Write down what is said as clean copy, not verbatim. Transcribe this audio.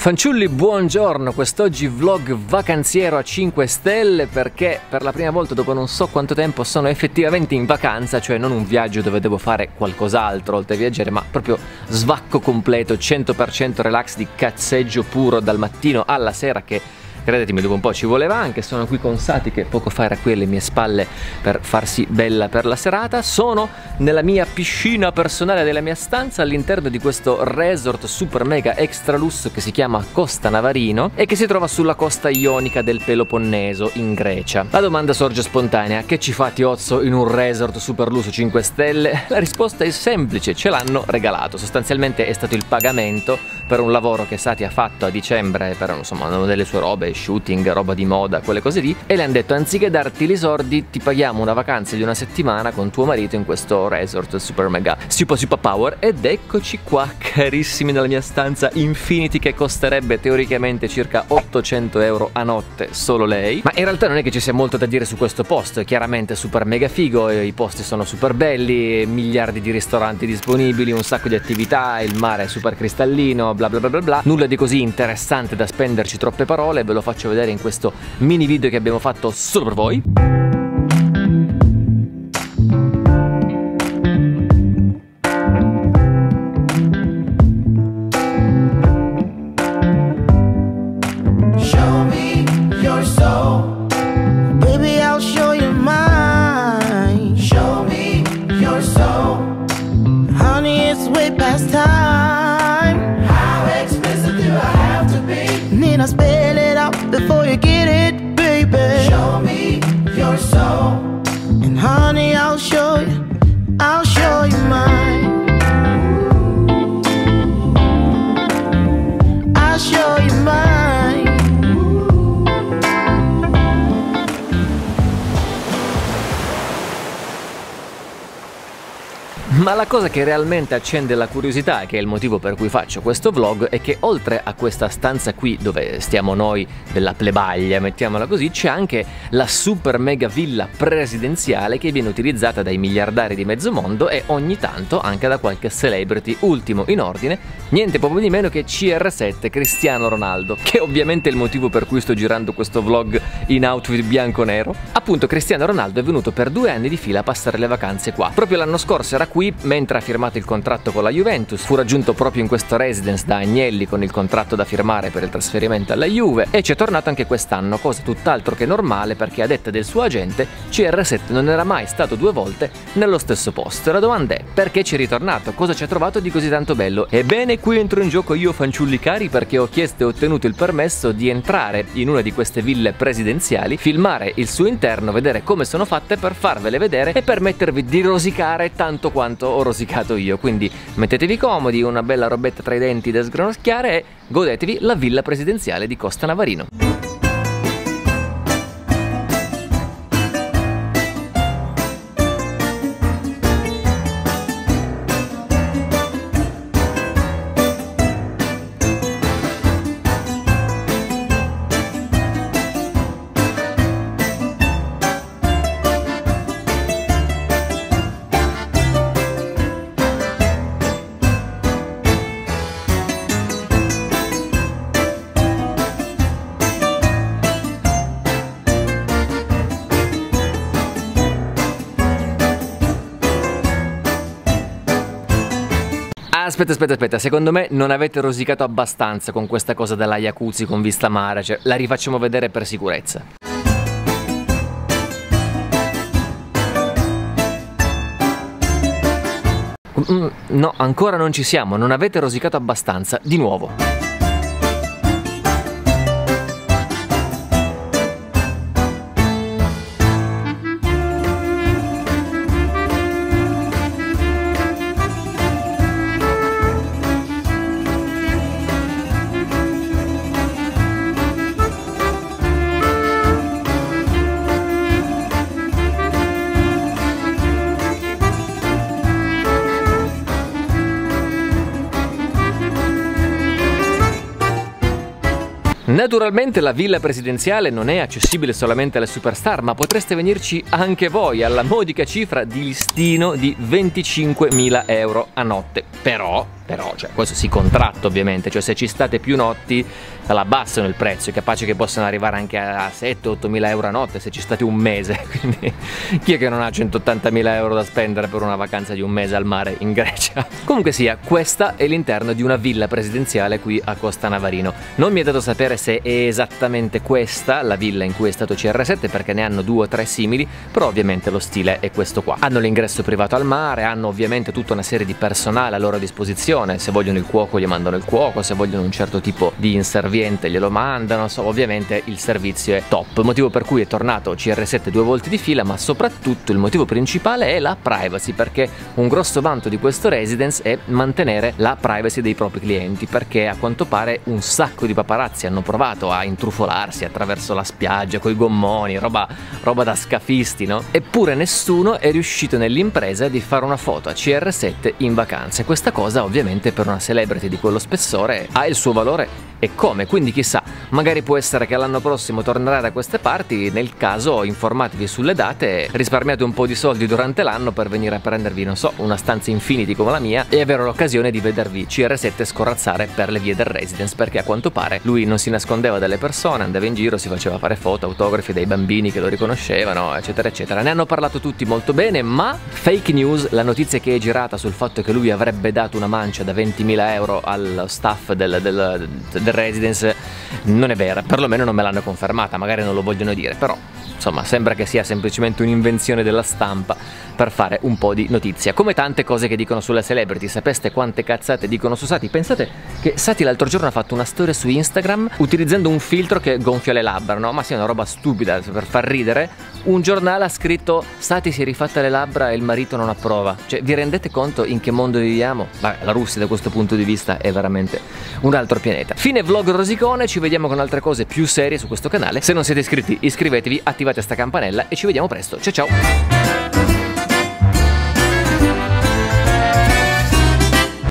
Fanciulli, buongiorno, quest'oggi vlog vacanziero a 5 stelle perché per la prima volta dopo non so quanto tempo sono effettivamente in vacanza, cioè non un viaggio dove devo fare qualcos'altro oltre a viaggiare, ma proprio svacco completo, 100% relax di cazzeggio puro dal mattino alla sera che... credetemi, dopo un po' ci voleva anche. Sono qui con Sati che poco fa era qui alle mie spalle per farsi bella per la serata. Sono nella mia piscina personale della mia stanza all'interno di questo resort super mega extra lusso che si chiama Costa Navarino e che si trova sulla costa ionica del Peloponneso in Grecia. La domanda sorge spontanea: che ci fa Tiozzo in un resort super lusso 5 stelle? La risposta è semplice: ce l'hanno regalato. Sostanzialmente è stato il pagamento per un lavoro che Sati ha fatto a dicembre per insomma una delle sue robe, shooting, roba di moda, quelle cose lì, e le hanno detto: anziché darti i soldi ti paghiamo una vacanza di una settimana con tuo marito in questo resort super mega super power. Ed eccoci qua carissimi nella mia stanza Infinity, che costerebbe teoricamente circa 800 euro a notte solo lei, ma in realtà non è che ci sia molto da dire su questo posto. È chiaramente super mega figo, i posti sono super belli, miliardi di ristoranti disponibili, un sacco di attività, il mare è super cristallino, bla bla bla bla bla. Nulla di così interessante da spenderci troppe parole, ve lo faccio vedere in questo mini video che abbiamo fatto solo per voi. Spell it out before you get it, baby. Show me your soul, and honey, I'll show you mine. I'll show you mine. Ma la cosa che realmente accende la curiosità, e che è il motivo per cui faccio questo vlog, è che oltre a questa stanza qui dove stiamo noi della plebaglia, mettiamola così, c'è anche la super mega villa presidenziale che viene utilizzata dai miliardari di mezzo mondo e ogni tanto anche da qualche celebrity. Ultimo in ordine, niente proprio di meno che CR7 Cristiano Ronaldo, che è ovviamente il motivo per cui sto girando questo vlog in outfit bianco-nero. Appunto, Cristiano Ronaldo è venuto per 2 anni di fila a passare le vacanze qua. Proprio l'anno scorso era qui mentre ha firmato il contratto con la Juventus, fu raggiunto proprio in questo residence da Agnelli con il contratto da firmare per il trasferimento alla Juve e ci è tornato anche quest'anno, cosa tutt'altro che normale perché a detta del suo agente CR7 non era mai stato 2 volte nello stesso posto. E la domanda è: perché ci è ritornato? Cosa ci ha trovato di così tanto bello? Ebbene, qui entro in gioco io, fanciulli cari, perché ho chiesto e ottenuto il permesso di entrare in una di queste ville presidenziali, filmare il suo interno, vedere come sono fatte per farvele vedere e permettervi di rosicare tanto quanto ho rosicato io. Quindi mettetevi comodi, una bella robetta tra i denti da sgranocchiare e godetevi la villa presidenziale di Costa Navarino. Aspetta, secondo me non avete rosicato abbastanza con questa cosa della jacuzzi con vista mare, cioè la rifacciamo vedere per sicurezza. No, ancora non ci siamo, non avete rosicato abbastanza, di nuovo. Naturalmente la villa presidenziale non è accessibile solamente alle superstar, ma potreste venirci anche voi alla modica cifra di listino di 25.000 euro a notte. Però, cioè, questo si contratta ovviamente, cioè se ci state più notti la abbassano il prezzo, è capace che possano arrivare anche a 7-8.000 euro a notte se ci state un mese, quindi chi è che non ha 180.000 euro da spendere per una vacanza di un mese al mare in Grecia? Comunque sia, questa è l'interno di una villa presidenziale qui a Costa Navarino. Non mi è dato sapere se è esattamente questa la villa in cui è stato CR7, perché ne hanno 2 o 3 simili, però ovviamente lo stile è questo qua. Hanno l'ingresso privato al mare, hanno ovviamente tutta una serie di personale a loro disposizione, se vogliono il cuoco gli mandano il cuoco, se vogliono un certo tipo di inserviente glielo mandano, ovviamente il servizio è top, motivo per cui è tornato CR7 2 volte di fila, ma soprattutto il motivo principale è la privacy, perché un grosso vanto di questo residence è mantenere la privacy dei propri clienti, perché a quanto pare un sacco di paparazzi hanno provato a intrufolarsi attraverso la spiaggia coi gommoni, roba da scafisti, no? Eppure nessuno è riuscito nell'impresa di fare una foto a CR7 in vacanza, e questa cosa ovviamente per una celebrity di quello spessore ha il suo valore e come, quindi chissà, magari può essere che l'anno prossimo tornerà da queste parti, nel caso informatevi sulle date, risparmiate un po' di soldi durante l'anno per venire a prendervi, non so, una stanza Infinity come la mia e avere l'occasione di vedervi CR7 scorazzare per le vie del residence, perché a quanto pare lui non si nascondeva dalle persone, andava in giro, si faceva fare foto, autografi dai bambini che lo riconoscevano, eccetera eccetera. Ne hanno parlato tutti molto bene, ma fake news, la notizia che è girata sul fatto che lui avrebbe dato una mancia da 20.000 euro allo staff del residence non è vera, perlomeno non me l'hanno confermata, magari non lo vogliono dire, però insomma sembra che sia semplicemente un'invenzione della stampa per fare un po' di notizia, come tante cose che dicono sulle celebrity. Sapeste quante cazzate dicono su Sati? Pensate che Sati l'altro giorno ha fatto una storia su Instagram utilizzando un filtro che gonfia le labbra, no? Ma sì, è una roba stupida per far ridere. Un giornale ha scritto Sati si è rifatta le labbra e il marito non approva. Cioè, vi rendete conto in che mondo viviamo? Beh, la Russia da questo punto di vista è veramente un altro pianeta. Fine vlog rosicone, ci vediamo con altre cose più serie su questo canale. Se non siete iscritti, iscrivetevi, attivate sta campanella e ci vediamo presto. Ciao ciao!